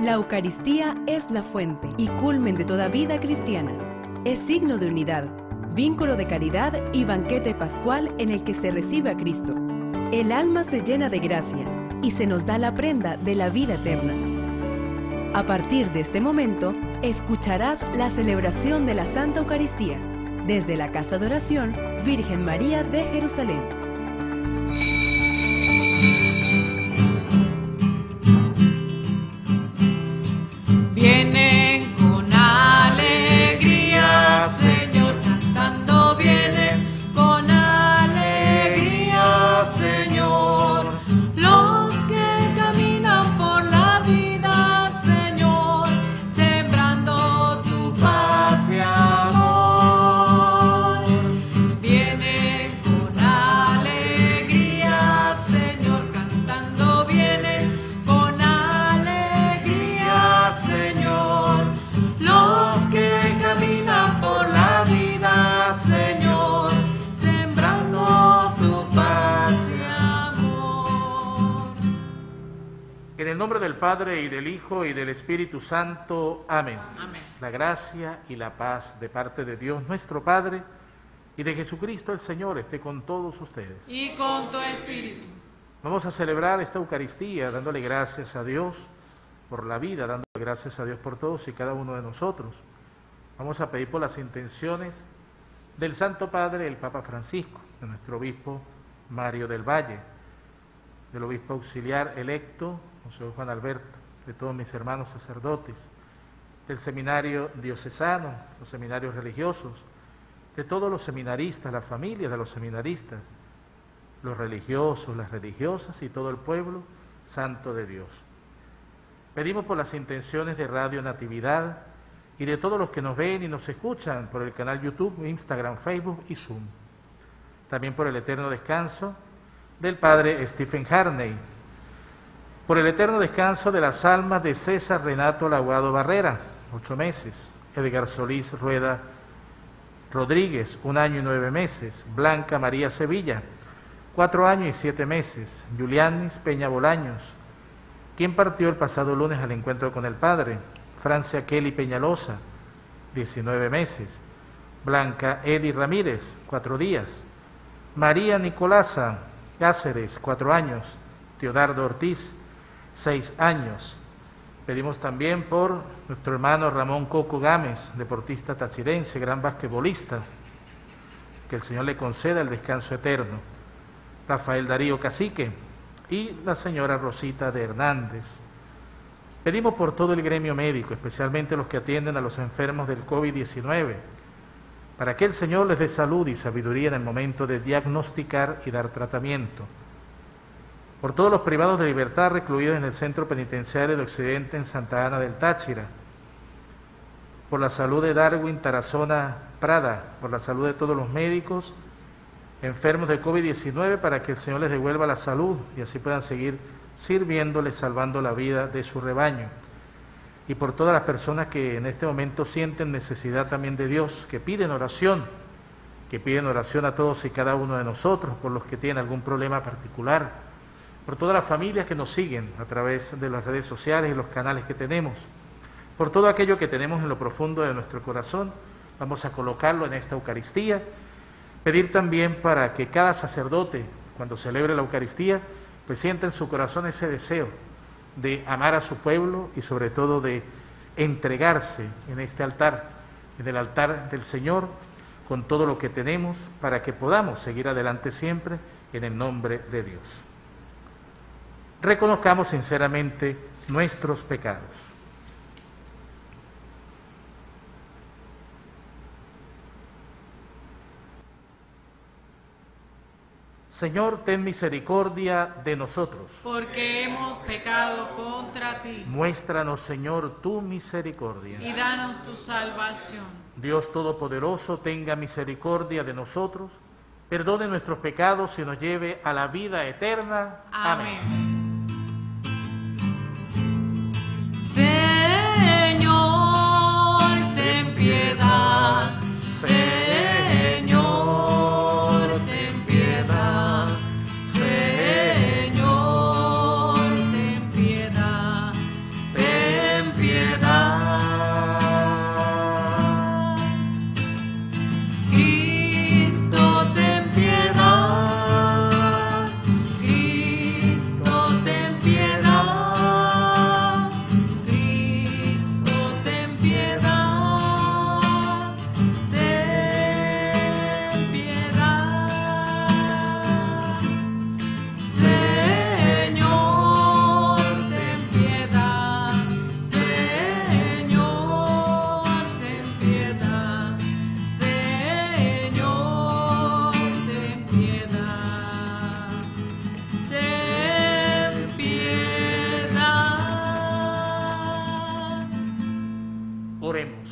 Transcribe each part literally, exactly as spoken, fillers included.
La Eucaristía es la fuente y culmen de toda vida cristiana. Es signo de unidad, vínculo de caridad y banquete pascual en el que se recibe a Cristo. El alma se llena de gracia y se nos da la prenda de la vida eterna. A partir de este momento, escucharás la celebración de la Santa Eucaristía desde la Casa de Oración Virgen María de Jerusalén. Vienen con alegría, Señor, cantando vienen con alegría, Señor. Los que caminan por la vida, Señor, sembrando tu paz y amor. Vienen con alegría, Señor, cantando vienen con alegría, Señor. Los que caminan por la vida, Señor, sembrando tu paz y amor. En el nombre del Padre, y del Hijo, y del Espíritu Santo. Amén. Amén. La gracia y la paz de parte de Dios nuestro Padre y de Jesucristo el Señor esté con todos ustedes. Y con tu espíritu. Vamos a celebrar esta Eucaristía dándole gracias a Dios por la vida, dándole gracias a Dios por todos y cada uno de nosotros. Vamos a pedir por las intenciones del Santo Padre, el Papa Francisco, de nuestro obispo Mario del Valle, del obispo auxiliar electo, Monseñor Juan Alberto, de todos mis hermanos sacerdotes, del seminario diocesano, los seminarios religiosos, de todos los seminaristas, la familia de los seminaristas, los religiosos, las religiosas y todo el pueblo santo de Dios. Pedimos por las intenciones de Radio Natividad y de todos los que nos ven y nos escuchan por el canal YouTube, Instagram, Facebook y Zoom. También por el eterno descanso del Padre Stephen Harney, por el eterno descanso de las almas de César Renato Laguado Barrera, ocho meses, Edgar Solís Rueda Rodríguez, un año y nueve meses, Blanca María Sevilla, cuatro años y siete meses, Julianis Peña Bolaños, quien partió el pasado lunes al encuentro con el Padre, Francia Kelly Peñalosa, diecinueve meses, Blanca Eli Ramírez, cuatro días, María Nicolasa Cáceres, cuatro años, Teodardo Ortiz, seis años. Pedimos también por nuestro hermano Ramón Coco Gámez, deportista tachirense, gran basquetbolista, que el Señor le conceda el descanso eterno, Rafael Darío Cacique y la señora Rosita de Hernández. Pedimos por todo el gremio médico, especialmente los que atienden a los enfermos del COVID diecinueve, para que el Señor les dé salud y sabiduría en el momento de diagnosticar y dar tratamiento. Por todos los privados de libertad recluidos en el Centro Penitenciario de Occidente en Santa Ana del Táchira, por la salud de Darwin Tarazona Prada, por la salud de todos los médicos enfermos de COVID diecinueve, para que el Señor les devuelva la salud y así puedan seguir sirviéndoles, salvando la vida de su rebaño. Y por todas las personas que en este momento sienten necesidad también de Dios, que piden oración, que piden oración a todos y cada uno de nosotros, por los que tienen algún problema particular, por todas las familias que nos siguen a través de las redes sociales y los canales que tenemos, por todo aquello que tenemos en lo profundo de nuestro corazón. Vamos a colocarlo en esta Eucaristía. Pedir también para que cada sacerdote, cuando celebre la Eucaristía, pues sienta en su corazón ese deseo de amar a su pueblo y sobre todo de entregarse en este altar, en el altar del Señor, con todo lo que tenemos, para que podamos seguir adelante siempre en el nombre de Dios. Reconozcamos sinceramente nuestros pecados. Señor, ten misericordia de nosotros. Porque hemos pecado contra ti. Muéstranos, Señor, tu misericordia. Y danos tu salvación. Dios Todopoderoso, tenga misericordia de nosotros, perdone nuestros pecados y nos lleve a la vida eterna. Amén. Amén. Señor, ten piedad. Señor, ten piedad. Señor, ten piedad. Ten piedad. Cristo, ten piedad. Cristo, ten piedad. Cristo, ten piedad. Ten piedad. Señor, ten piedad. Señor, ten piedad. Señor, ten piedad. Ten piedad. Oremos.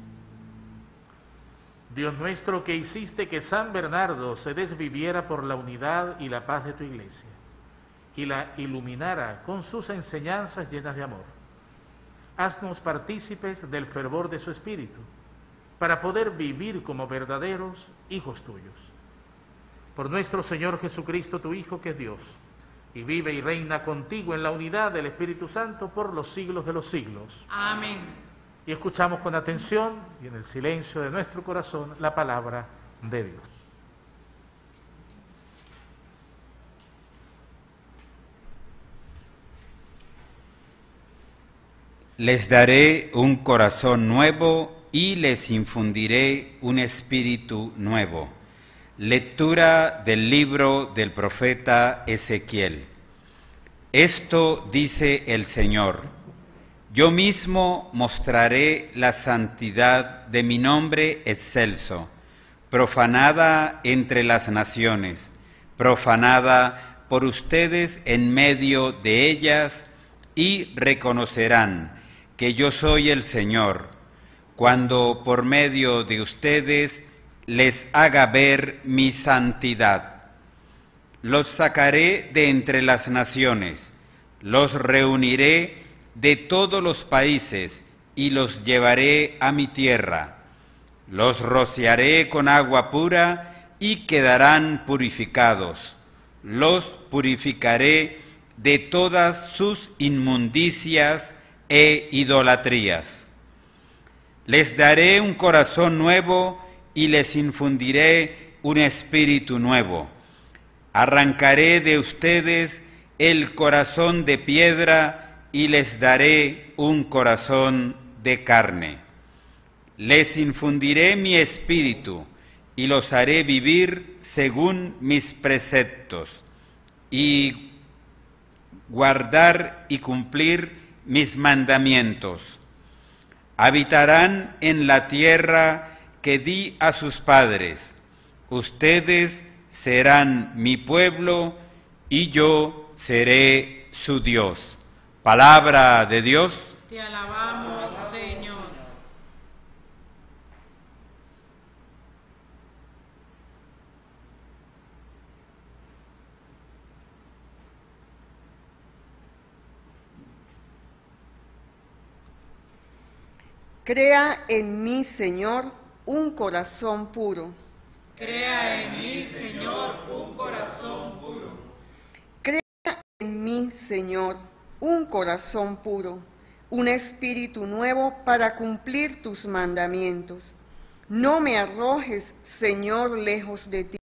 Dios nuestro, que hiciste que San Bernardo se desviviera por la unidad y la paz de tu iglesia, y la iluminara con sus enseñanzas llenas de amor, haznos partícipes del fervor de su espíritu, para poder vivir como verdaderos hijos tuyos. Por nuestro Señor Jesucristo, tu Hijo, que es Dios, y vive y reina contigo en la unidad del Espíritu Santo por los siglos de los siglos. Amén. Y escuchamos con atención y en el silencio de nuestro corazón la palabra de Dios. Les daré un corazón nuevo y les infundiré un espíritu nuevo. Lectura del libro del profeta Ezequiel. Esto dice el Señor: yo mismo mostraré la santidad de mi nombre excelso, profanada entre las naciones, profanada por ustedes en medio de ellas, y reconocerán que yo soy el Señor, cuando por medio de ustedes les haga ver mi santidad. Los sacaré de entre las naciones, los reuniré de todos los países y los llevaré a mi tierra. Los rociaré con agua pura y quedarán purificados. Los purificaré de todas sus inmundicias e idolatrías. Les daré un corazón nuevo y les infundiré un espíritu nuevo. Arrancaré de ustedes el corazón de piedra y les daré un corazón de carne. Les infundiré mi espíritu y los haré vivir según mis preceptos y guardar y cumplir mis mandamientos. Habitarán en la tierra que di a sus padres. Ustedes serán mi pueblo y yo seré su Dios. Palabra de Dios. Te alabamos, Señor. Crea en mí, Señor, un corazón puro. Crea en mí, Señor, un corazón puro. Crea en mí, Señor, un corazón puro, un espíritu nuevo para cumplir tus mandamientos. No me arrojes, Señor, lejos de ti.